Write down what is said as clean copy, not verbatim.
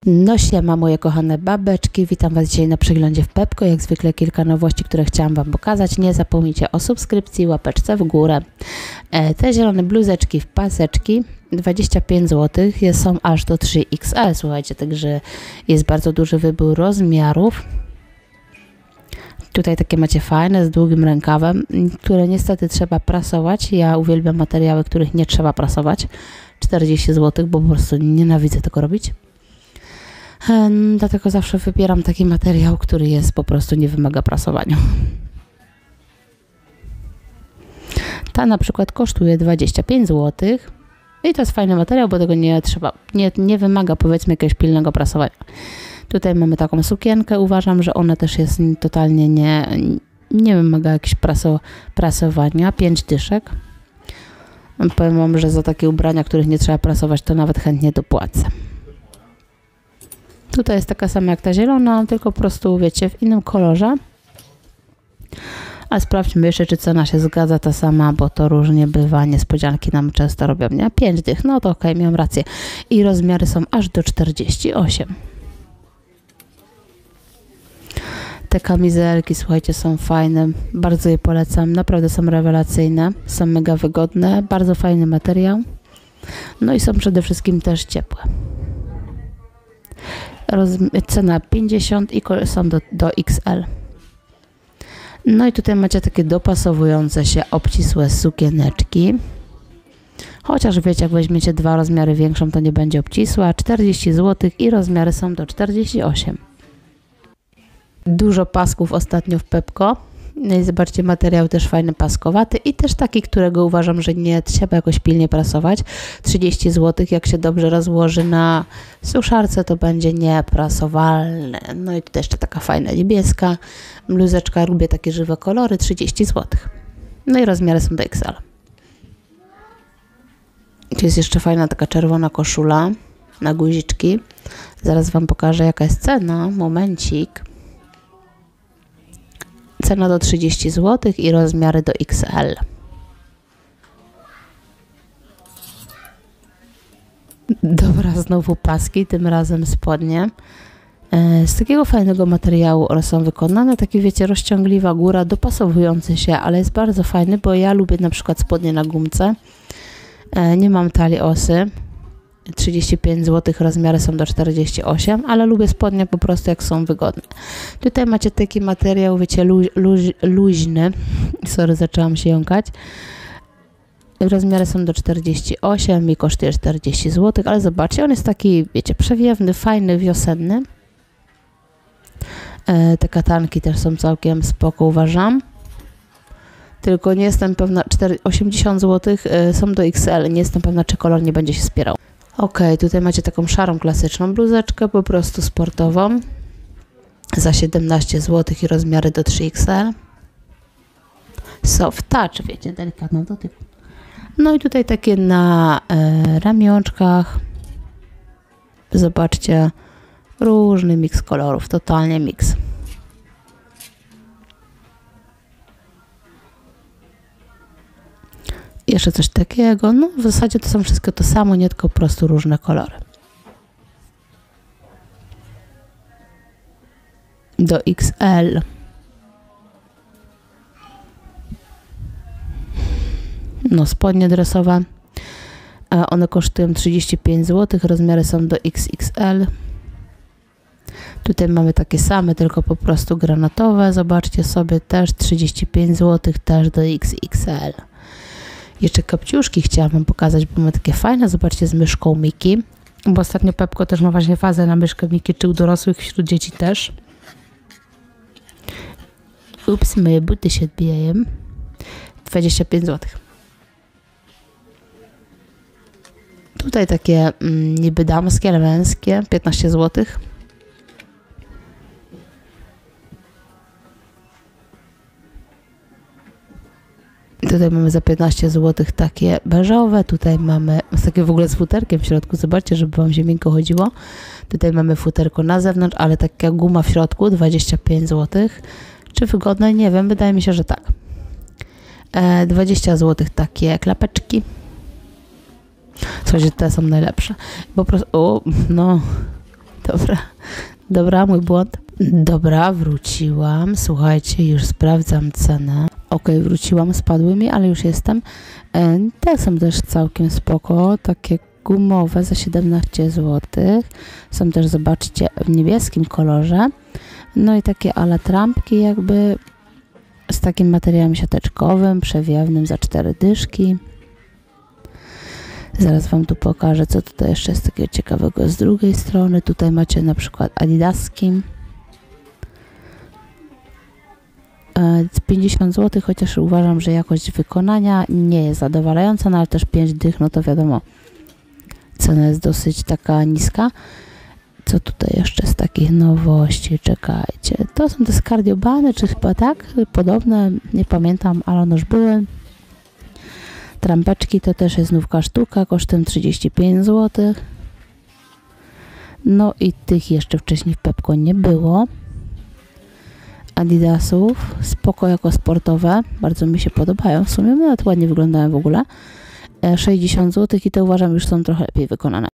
No siema moje kochane babeczki, witam Was dzisiaj na przeglądzie w Pepko. Jak zwykle kilka nowości, które chciałam Wam pokazać. Nie zapomnijcie o subskrypcji, łapeczce w górę. Te zielone bluzeczki w paseczki 25 zł, są aż do 3XL, słuchajcie, także jest bardzo duży wybór rozmiarów. Tutaj takie macie fajne, z długim rękawem, które niestety trzeba prasować. Ja uwielbiam materiały, których nie trzeba prasować. 40 zł, bo po prostu nienawidzę tego robić. Dlatego zawsze wybieram taki materiał, który jest po prostu nie wymaga prasowania. Ta na przykład kosztuje 25 zł i to jest fajny materiał, bo tego nie trzeba, nie wymaga powiedzmy jakiegoś pilnego prasowania. Tutaj mamy taką sukienkę, uważam, że ona też jest totalnie nie wymaga jakiegoś prasowania, 5 dyszek. Powiem Wam, że za takie ubrania, których nie trzeba prasować, to nawet chętnie dopłacę. Tutaj jest taka sama jak ta zielona, tylko po prostu, wiecie, w innym kolorze. A sprawdźmy jeszcze, czy cena się zgadza ta sama, bo to różnie bywa, niespodzianki nam często robią, nie? 5 dych, no to okej, miałam rację. I rozmiary są aż do 48. Te kamizelki, słuchajcie, są fajne, bardzo je polecam, naprawdę są rewelacyjne, są mega wygodne, bardzo fajny materiał. No i są przede wszystkim też ciepłe. Cena 50 i są do XL. No i tutaj macie takie dopasowujące się obcisłe sukieneczki. Chociaż wiecie, jak weźmiecie 2 rozmiary większą, to nie będzie obcisła. 40 zł i rozmiary są do 48. Dużo pasków ostatnio w Pepko. No i zobaczcie, materiał też fajny, paskowaty i też taki, którego uważam, że nie trzeba jakoś pilnie prasować. 30 zł, jak się dobrze rozłoży na suszarce, to będzie nieprasowalne. No i tutaj jeszcze taka fajna niebieska bluzeczka, lubię takie żywe kolory, 30 zł. No i rozmiary są do XL. Tu jest jeszcze fajna taka czerwona koszula na guziczki. Zaraz Wam pokażę, jaka jest cena. Momencik. Cena do 30 zł i rozmiary do XL. Dobra, znowu paski, tym razem spodnie. Z takiego fajnego materiału one są wykonane, takie wiecie, rozciągliwa góra, dopasowujący się, ale jest bardzo fajny, bo ja lubię na przykład spodnie na gumce. Nie mam talii osy. 35 zł, rozmiary są do 48, ale lubię spodnie po prostu jak są wygodne. Tutaj macie taki materiał, wiecie, luźny. Sorry, zaczęłam się jąkać. Rozmiary są do 48 i kosztuje 40 zł, ale zobaczcie, on jest taki, wiecie, przewiewny, fajny, wiosenny. Te katanki też są całkiem spoko, uważam. Tylko nie jestem pewna, 80 zł są do XL, nie jestem pewna, czy kolor nie będzie się spierał. Ok, tutaj macie taką szarą, klasyczną bluzeczkę, po prostu sportową, za 17 zł i rozmiary do 3XL. Soft touch, wiecie, delikatną dotyk. No i tutaj takie na ramionczkach, zobaczcie, różny miks kolorów, totalnie miks. Jeszcze coś takiego, no w zasadzie to są wszystko to samo, nie tylko po prostu różne kolory. Do XL. No spodnie dresowe, one kosztują 35 zł, rozmiary są do XXL. Tutaj mamy takie same, tylko po prostu granatowe, zobaczcie sobie, też 35 zł, też do XXL. Jeszcze kapciuszki chciałam Wam pokazać, bo mamy takie fajne, zobaczcie, z myszką Miki, bo ostatnio Pepko też ma właśnie fazę na myszkę Miki, czy u dorosłych, wśród dzieci też. Ups, moje buty się odbijają. 25 zł. Tutaj takie niby damskie, ale męskie, 15 zł. Tutaj mamy za 15 zł takie beżowe, tutaj mamy takie w ogóle z futerkiem w środku, zobaczcie, żeby Wam się miękko chodziło. Tutaj mamy futerko na zewnątrz, ale taka guma w środku, 25 zł. Czy wygodne? Nie wiem, wydaje mi się, że tak. 20 zł takie klapeczki. Słuchajcie, te są najlepsze. Po prostu, no, Dobra, mój błąd. Dobra, wróciłam. Słuchajcie, już sprawdzam cenę. Okej, wróciłam, spadły mi, ale już jestem. Te są też całkiem spoko, takie gumowe za 17 zł. Są też, zobaczcie, w niebieskim kolorze. No i takie ala trampki jakby z takim materiałem siateczkowym, przewiewnym za 4 dyszki. Zaraz wam tu pokażę, co tutaj jeszcze jest takiego ciekawego z drugiej strony. Tutaj macie na przykład adidaski. 50 zł, chociaż uważam, że jakość wykonania nie jest zadowalająca, no ale też 5 dych, no to wiadomo, cena jest dosyć taka niska. Co tutaj jeszcze z takich nowości? Czekajcie, to są te skardiobany, czy chyba tak? Podobne, nie pamiętam, ale one już były. Trampeczki to też jest nówka sztuka, kosztem 35 zł. No i tych jeszcze wcześniej w Pepco nie było. Adidasów, spoko jako sportowe, bardzo mi się podobają, w sumie nawet ładnie wyglądają w ogóle. 60 zł i to uważam już są trochę lepiej wykonane.